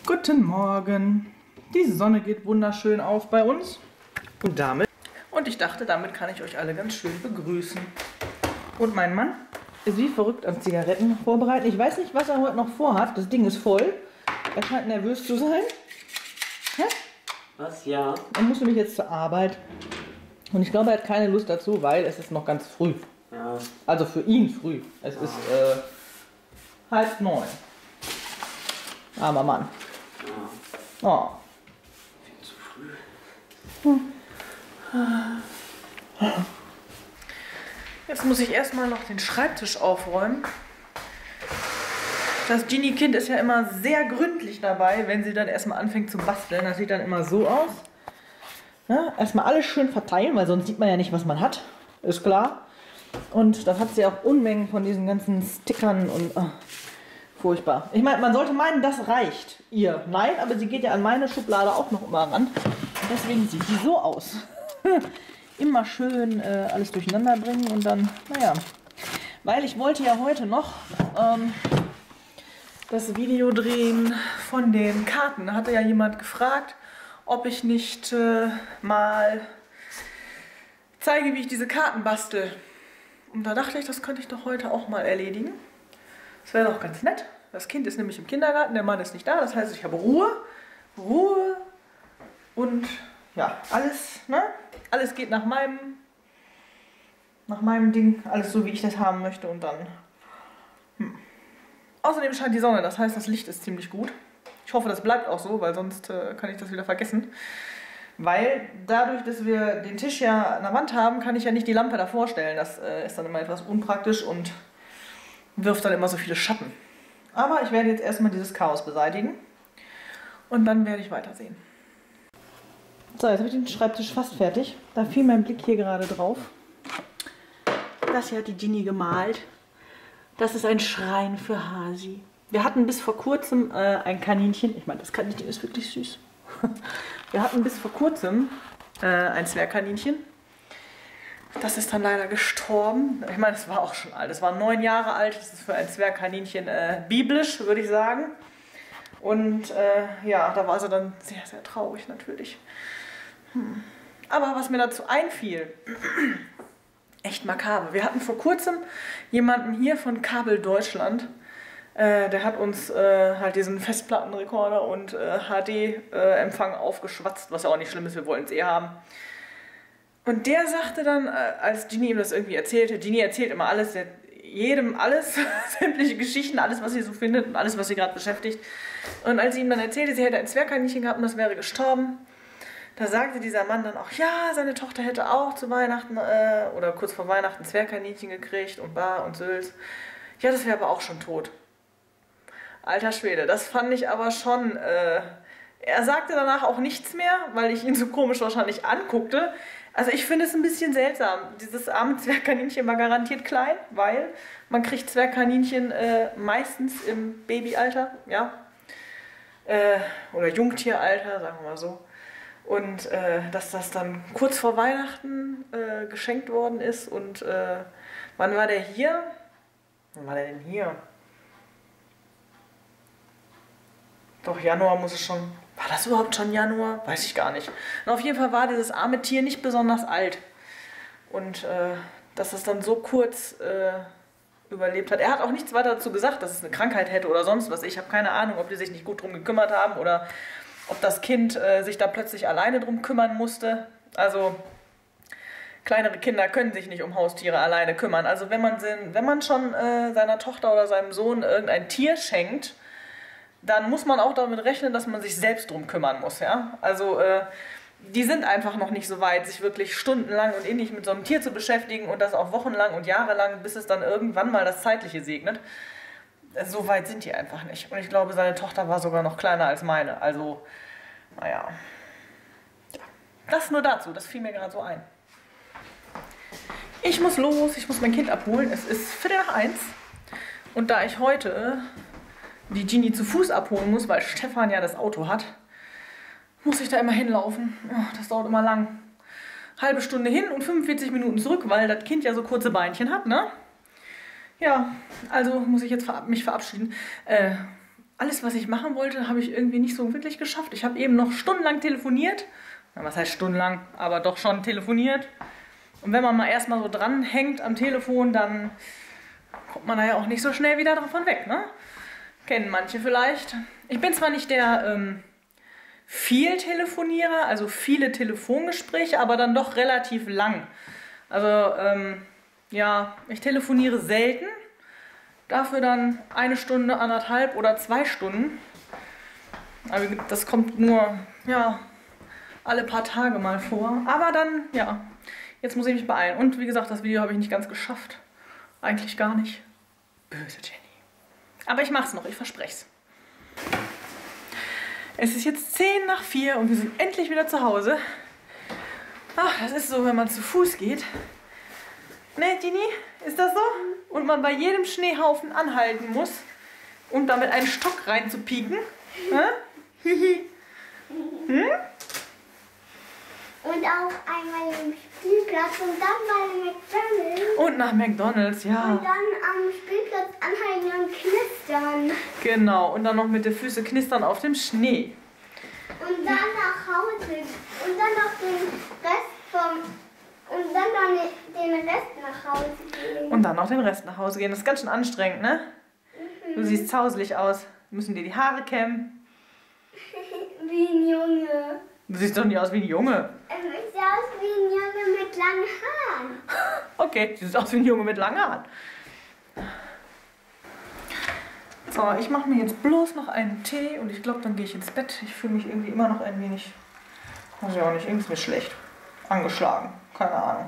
Guten Morgen. Die Sonne geht wunderschön auf bei uns. Und ich dachte, damit kann ich euch alle ganz schön begrüßen. Und mein Mann ist wie verrückt an Zigaretten vorbereiten. Ich weiß nicht, was er heute noch vorhat. Das Ding ist voll. Er scheint nervös zu sein. Hä? Was? Ja. Er muss nämlich jetzt zur Arbeit. Und ich glaube, er hat keine Lust dazu, weil es ist noch ganz früh. Ja. Also für ihn früh. Es ist 8:30. Armer Mann. Ja. Oh. Viel zu früh. Jetzt muss ich erstmal noch den Schreibtisch aufräumen. Das Genie-Kind ist ja immer sehr gründlich dabei, wenn sie dann erstmal anfängt zu basteln. Das sieht dann immer so aus. Ja, erstmal alles schön verteilen, weil sonst sieht man ja nicht, was man hat. Ist klar. Und dann hat sie auch Unmengen von diesen ganzen Stickern und furchtbar. Ich meine, man sollte meinen, das reicht ihr. Nein, aber sie geht ja an meine Schublade auch noch immer ran. Und deswegen sieht die so aus. Immer schön alles durcheinander bringen und dann, naja. Weil ich wollte ja heute noch das Video drehen von den Karten. Da hatte ja jemand gefragt, ob ich nicht mal zeige, wie ich diese Karten bastel. Und da dachte ich, das könnte ich doch heute auch mal erledigen. Das wäre doch ganz nett. Das Kind ist nämlich im Kindergarten, der Mann ist nicht da. Das heißt, ich habe Ruhe und ja, alles, ne? Alles geht nach meinem Ding, alles so, wie ich das haben möchte und dann. Außerdem scheint die Sonne, das heißt, das Licht ist ziemlich gut. Ich hoffe, das bleibt auch so, weil sonst kann ich das wieder vergessen. Weil dadurch, dass wir den Tisch ja an der Wand haben, kann ich ja nicht die Lampe davor stellen. Das ist dann immer etwas unpraktisch und wirft dann immer so viele Schatten. Aber ich werde jetzt erstmal dieses Chaos beseitigen und dann werde ich weitersehen. So, jetzt habe ich den Schreibtisch fast fertig. Da fiel mein Blick hier gerade drauf. Das hier hat die Genie gemalt. Das ist ein Schrein für Hasi. Wir hatten bis vor kurzem ein Kaninchen. Ich meine, das Kaninchen ist wirklich süß. Wir hatten bis vor kurzem ein Zwergkaninchen. Das ist dann leider gestorben. Ich meine, das war auch schon alt. Das war 9 Jahre alt. Das ist für ein Zwergkaninchen biblisch, würde ich sagen. Und ja, da war sie dann sehr, sehr traurig natürlich. Aber was mir dazu einfiel, echt makaber. Wir hatten vor kurzem jemanden hier von Kabel Deutschland. Der hat uns halt diesen Festplattenrekorder und HD-Empfang aufgeschwatzt, was ja auch nicht schlimm ist, wir wollten es eh haben. Und der sagte dann, als Genie ihm das irgendwie erzählte, Genie erzählt immer alles, jedem alles, sämtliche Geschichten, alles, was sie so findet und alles, was sie gerade beschäftigt. Und als sie ihm dann erzählte, sie hätte ein Zwergkaninchen gehabt und das wäre gestorben, da sagte dieser Mann dann auch, ja, seine Tochter hätte auch zu Weihnachten oder kurz vor Weihnachten ein Zwergkaninchen gekriegt und Bar und Sülz. Ja, das wäre aber auch schon tot. Alter Schwede, das fand ich aber schon. Er sagte danach auch nichts mehr, weil ich ihn so komisch wahrscheinlich anguckte. Also ich finde es ein bisschen seltsam. Dieses arme Zwergkaninchen war garantiert klein, weil man kriegt Zwergkaninchen meistens im Babyalter, ja. Oder Jungtieralter, sagen wir mal so. Und dass das dann kurz vor Weihnachten geschenkt worden ist. Und wann war der hier? Wann war der denn hier? Doch, Januar muss es schon. War das überhaupt schon Januar? Weiß ich gar nicht. Und auf jeden Fall war dieses arme Tier nicht besonders alt. Und dass es dann so kurz überlebt hat. Er hat auch nichts weiter dazu gesagt, dass es eine Krankheit hätte oder sonst was. Ich habe keine Ahnung, ob die sich nicht gut drum gekümmert haben oder ob das Kind sich da plötzlich alleine drum kümmern musste. Also kleinere Kinder können sich nicht um Haustiere alleine kümmern. Also wenn man schon seiner Tochter oder seinem Sohn irgendein Tier schenkt, dann muss man auch damit rechnen, dass man sich selbst drum kümmern muss. Ja? Also die sind einfach noch nicht so weit, sich wirklich stundenlang und innig mit so einem Tier zu beschäftigen und das auch wochenlang und jahrelang, bis es dann irgendwann mal das Zeitliche segnet. So weit sind die einfach nicht. Und ich glaube, seine Tochter war sogar noch kleiner als meine. Also, naja. Ja. Das nur dazu, das fiel mir gerade so ein. Ich muss los, ich muss mein Kind abholen. Es ist 1:15. Und da ich heute die Genie zu Fuß abholen muss, weil Stefan ja das Auto hat, muss ich da immer hinlaufen. Oh, das dauert immer lang. Halbe Stunde hin und 45 Minuten zurück, weil das Kind ja so kurze Beinchen hat, ne? Ja, also muss ich jetzt mich verabschieden. alles, was ich machen wollte, habe ich irgendwie nicht so wirklich geschafft. Ich habe eben noch stundenlang telefoniert. Ja, was heißt stundenlang? Aber doch schon telefoniert. Und wenn man mal erstmal so dranhängt am Telefon, dann kommt man da ja auch nicht so schnell wieder davon weg, ne? Kennen manche vielleicht. Ich bin zwar nicht der viel Telefonierer, also viele Telefongespräche, aber dann doch relativ lang. Also, ja, ich telefoniere selten. Dafür dann 1 Stunde, 1,5 oder 2 Stunden. Aber das kommt nur, ja, alle paar Tage mal vor. Aber dann, ja, jetzt muss ich mich beeilen. Und wie gesagt, das Video habe ich nicht ganz geschafft. Eigentlich gar nicht. Böse Jenny. Aber ich mach's noch, ich verspreche es. Es ist jetzt 3:50 und wir sind endlich wieder zu Hause. Ach, das ist so, wenn man zu Fuß geht. Ne, Gini? Ist das so? Und man bei jedem Schneehaufen anhalten muss und damit einen Stock reinzupieken. Hm? Und auch einmal im Spielplatz und dann mal im McDonald's. Und nach McDonald's, ja. Und dann am Spielplatz anhalten und knistern. Genau, und dann noch mit den Füßen knistern auf dem Schnee. Und dann nach Hause. Und dann noch den Rest vom... Und dann noch den Rest nach Hause gehen. Und dann noch den Rest nach Hause gehen. Das ist ganz schön anstrengend, ne? Du siehst zauselig aus. Wir müssen dir die Haare kämmen. Wie ein Junge. Du siehst doch nicht aus wie ein Junge. Ich sehe aus wie ein Junge mit langen Haaren. Okay, du siehst aus wie ein Junge mit langen Haaren. So, ich mache mir jetzt bloß noch einen Tee und ich glaube, dann gehe ich ins Bett. Ich fühle mich irgendwie immer noch ein wenig, weiß ich auch nicht, irgendwie ist mir schlecht. Angeschlagen, keine Ahnung.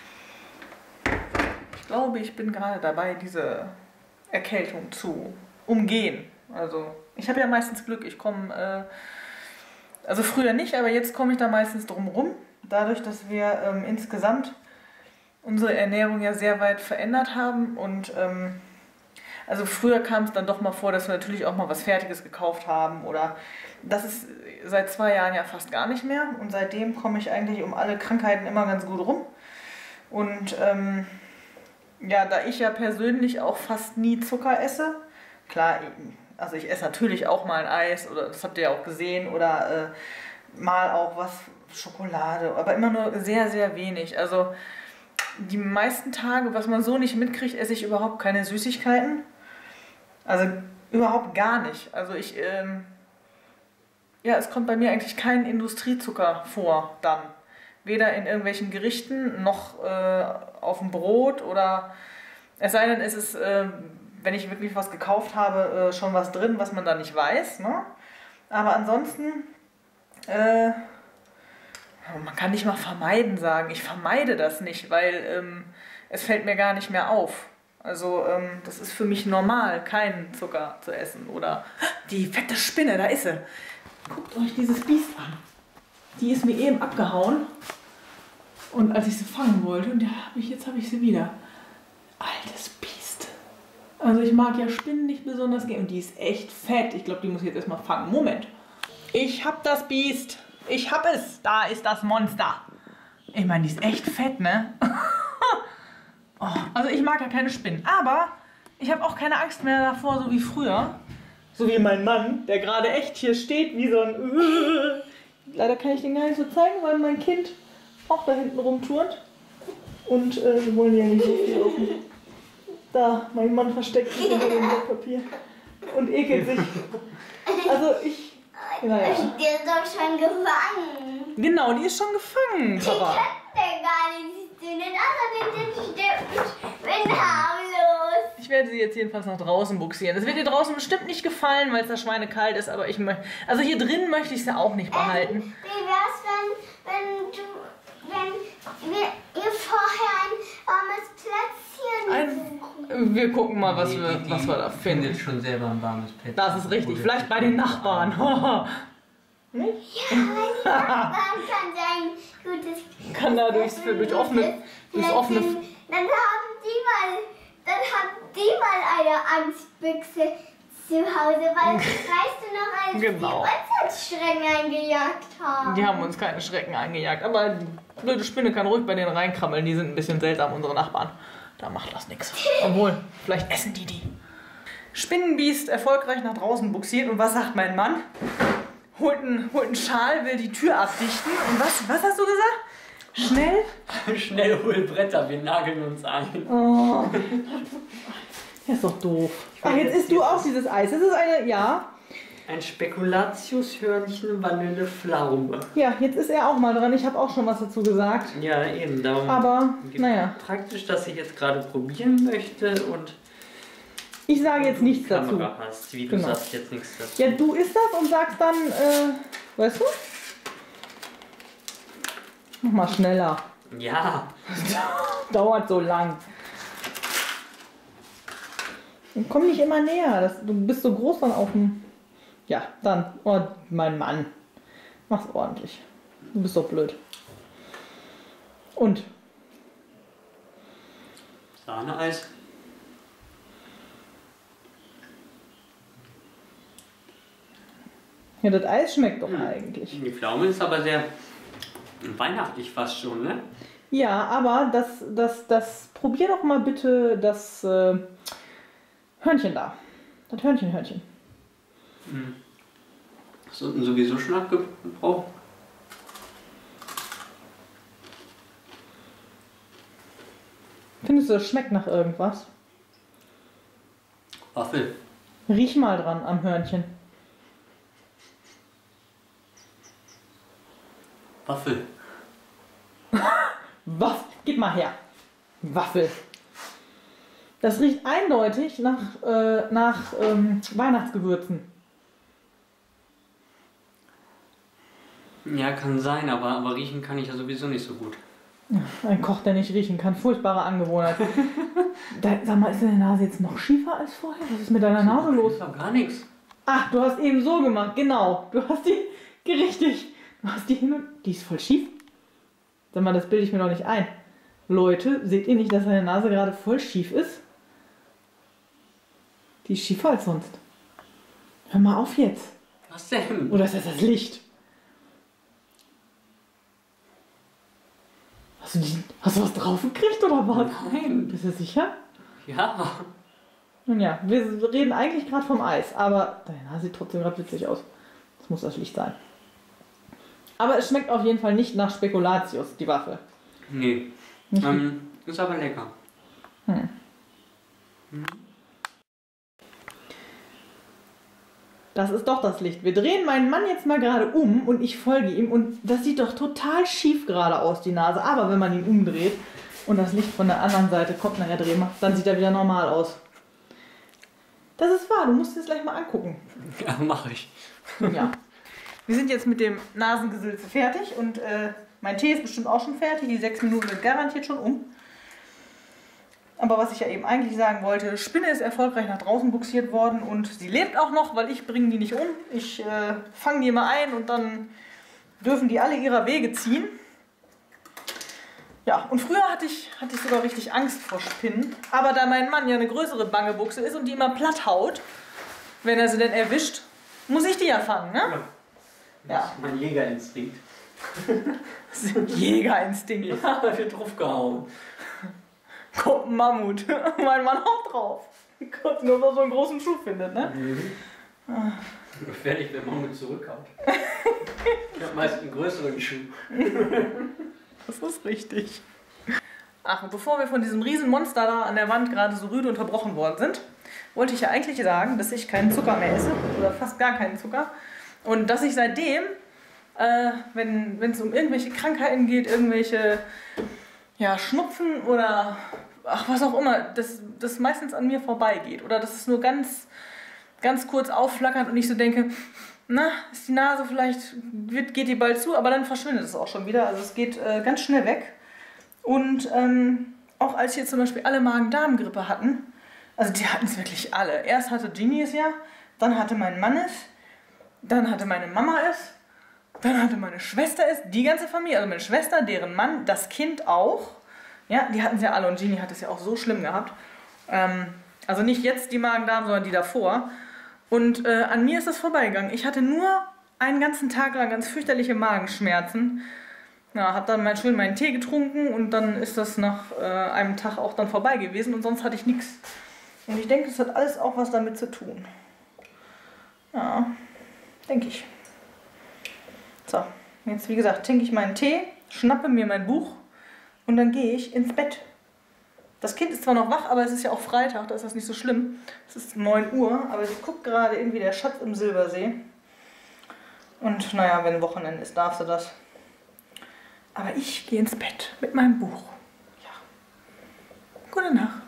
Ich glaube, ich bin gerade dabei, diese Erkältung zu umgehen. Also, ich habe ja meistens Glück, ich komme, also früher nicht, aber jetzt komme ich da meistens drum rum. Dadurch, dass wir insgesamt unsere Ernährung ja sehr weit verändert haben und also früher kam es dann doch mal vor, dass wir natürlich auch mal was Fertiges gekauft haben oder das ist seit 2 Jahren ja fast gar nicht mehr und seitdem komme ich eigentlich um alle Krankheiten immer ganz gut rum und ja, da ich ja persönlich auch fast nie Zucker esse, klar, also ich esse natürlich auch mal ein Eis oder das habt ihr ja auch gesehen oder mal auch was Schokolade, aber immer nur sehr, sehr wenig, also die meisten Tage, was man so nicht mitkriegt, esse ich überhaupt keine Süßigkeiten. Also überhaupt gar nicht. Also ich, ja, es kommt bei mir eigentlich kein Industriezucker vor dann. Weder in irgendwelchen Gerichten noch auf dem Brot oder es sei denn, es ist, wenn ich wirklich was gekauft habe, schon was drin, was man da nicht weiß. Ne? Aber ansonsten, man kann nicht mal vermeiden sagen. Ich vermeide das nicht, weil es fällt mir gar nicht mehr auf. Also das ist für mich normal, keinen Zucker zu essen. Oder die fette Spinne, da ist sie. Guckt euch dieses Biest an. Die ist mir eben abgehauen. Und als ich sie fangen wollte, und jetzt habe ich sie wieder. Altes Biest. Also ich mag ja Spinnen nicht besonders gerne. Und die ist echt fett. Ich glaube, die muss ich jetzt erstmal fangen. Moment. Ich hab das Biest. Ich hab es. Da ist das Monster. Ich meine, die ist echt fett, ne? Oh, also ich mag ja keine Spinnen. Aber ich habe auch keine Angst mehr davor, so wie früher. So wie mein Mann, der gerade echt hier steht, wie so ein... Leider kann ich den gar nicht so zeigen, weil mein Kind auch da hinten rumturnt. Und wir wollen ja nicht so viel offen. Da, mein Mann versteckt sich unter dem Papier und ekelt sich. Also ich... Naja. Die ist doch schon gefangen. Genau, die ist schon gefangen, Papa. Ich kennt der gar nicht. Außerdem bin harmlos. Ich werde sie jetzt jedenfalls nach draußen buxieren. Es wird dir draußen bestimmt nicht gefallen, weil es da schweinekalt ist, aber ich möchte... Also hier drin möchte ich sie auch nicht behalten. Wie wär's, wenn ihr vorher ein warmes Plätzchen Wir gucken mal, was wir da finden. Findet schon selber ein warmes Plätzchen. Das ist richtig. Vielleicht bei den Nachbarn. Nicht? Ja, mein Nachbarn kann sein gutes... Kann da durchs offene... Dann haben die mal eine Angstbüchse zu Hause, weil, weißt du noch, als Genau. die uns Schrecken eingejagt haben. Die haben uns keine Schrecken eingejagt. Aber die blöde Spinne kann ruhig bei denen reinkrabbeln. Die sind ein bisschen seltsam, unsere Nachbarn. Da macht das nichts. Obwohl, vielleicht essen die. Spinnenbiest erfolgreich nach draußen buxiert. Und was sagt mein Mann? Holt einen Schal, will die Tür abdichten. Und was hast du gesagt? Schnell? Schnell hol Bretter, wir nageln uns ein. Oh. Das ist doch doof. Ach, jetzt isst du auch dieses Eis. Das ist ein Spekulatius-Hörnchen Vanillepflaume. Ja, jetzt ist er auch mal dran. Ich habe auch schon was dazu gesagt. Ja, eben. Darum Aber, naja. Praktisch, dass ich jetzt gerade probieren möchte und ich sage jetzt nichts dazu. Kamera hast, wie du sagst jetzt nichts dazu. Ja, du isst das und sagst dann, weißt du? Mach mal schneller. Ja. Dauert so lang. Und komm nicht immer näher. Du bist so groß dann auf dem... Ja, dann. Oh, mein Mann. Mach's ordentlich. Du bist doch blöd. Und? Sahneeis. Ja, das Eis schmeckt doch eigentlich. Die Pflaume ist aber sehr weihnachtlich fast schon, ne? Ja, aber das probier doch mal bitte das Hörnchen da. Das Hörnchen. Hast du unten sowieso schon abgebraucht? Findest du, das schmeckt nach irgendwas? Waffel. Riech mal dran am Hörnchen. Waffel. Was? Gib mal her. Waffel. Das riecht eindeutig nach Weihnachtsgewürzen. Ja, kann sein, aber riechen kann ich ja sowieso nicht so gut. Ein Koch, der nicht riechen kann. Furchtbare Angewohnheit. Sag mal, ist deine Nase jetzt noch schiefer als vorher? Was ist mit deiner Nase los? Ich hab gar nichts. Ach, du hast eben so gemacht. Genau. Du hast die... Richtig. Du hast die hin und... Die ist voll schief. Sag mal, das bilde ich mir doch nicht ein. Leute, seht ihr nicht, dass deine Nase gerade voll schief ist? Die ist schiefer als sonst. Hör mal auf jetzt. Was denn? Oder ist das das Licht? Hast du was drauf gekriegt oder was? Nein. Bist du sicher? Ja. Nun ja, wir reden eigentlich gerade vom Eis, aber deine Nase sieht trotzdem gerade witzig aus. Das muss das Licht sein. Aber es schmeckt auf jeden Fall nicht nach Spekulatius, die Waffel. Nee. Ist aber lecker. Das ist doch das Licht. Wir drehen meinen Mann jetzt mal gerade um und ich folge ihm und das sieht doch total schief gerade aus, die Nase. Aber wenn man ihn umdreht und das Licht von der anderen Seite kommt, nachher drehen wir, dann sieht er wieder normal aus. Das ist wahr, du musst es gleich mal angucken. Ja, mache ich. Ja. Wir sind jetzt mit dem Nasengesülze fertig und mein Tee ist bestimmt auch schon fertig. Die 6 Minuten sind garantiert schon um. Aber was ich ja eben eigentlich sagen wollte, Spinne ist erfolgreich nach draußen buxiert worden und sie lebt auch noch, weil ich bringe die nicht um. Ich fange die mal ein und dann dürfen die alle ihrer Wege ziehen. Ja, und früher hatte ich sogar richtig Angst vor Spinnen. Aber da mein Mann ja eine größere Bangebuchse ist und die immer platt haut, wenn er sie denn erwischt, muss ich die ja fangen, ne? Ja. Das ist mein Jägerinstinkt. Das ist ein Jägerinstinkt. Ja, da wird draufgehauen. Kommt ein Mammut. Mein Mann haut drauf. Gott, nur weil er so einen großen Schuh findet, ne? Gefährlich, wenn Mammut zurückhaut. Ich habe meist einen größeren Schuh. Das ist richtig. Ach, und bevor wir von diesem riesen Monster da an der Wand gerade so rüde unterbrochen worden sind, wollte ich ja eigentlich sagen, dass ich keinen Zucker mehr esse. Oder fast gar keinen Zucker. Und dass ich seitdem, wenn es um irgendwelche Krankheiten geht, irgendwelche Schnupfen oder was auch immer, das meistens an mir vorbeigeht. Oder dass es nur ganz, ganz kurz aufflackert und ich so denke, na, ist die Nase vielleicht, geht die bald zu, aber dann verschwindet es auch schon wieder. Also es geht ganz schnell weg. Und auch als wir zum Beispiel alle Magen-Darm-Grippe hatten, also die hatten es wirklich alle. Erst hatte Ginny es ja, dann hatte mein Mann es, dann hatte meine Mama es, dann hatte meine Schwester es, die ganze Familie, also meine Schwester, deren Mann, das Kind auch. Ja, die hatten es ja alle und Ginny hat es ja auch so schlimm gehabt. Also nicht jetzt die Magen-Darm, sondern die davor. Und an mir ist das vorbeigegangen. Ich hatte nur einen ganzen Tag lang ganz fürchterliche Magenschmerzen. Ja, habe dann mal schön meinen Tee getrunken und dann ist das nach einem Tag auch dann vorbei gewesen und sonst hatte ich nichts. Und ich denke, das hat alles auch was damit zu tun. Ja, denke ich. So, jetzt wie gesagt, trinke ich meinen Tee, schnappe mir mein Buch und dann gehe ich ins Bett. Das Kind ist zwar noch wach, aber es ist ja auch Freitag, da ist das nicht so schlimm. Es ist 9 Uhr, aber sie guckt gerade irgendwie der Schatz im Silbersee. Und naja, wenn Wochenende ist, darf sie das. Aber ich gehe ins Bett mit meinem Buch. Ja. Gute Nacht.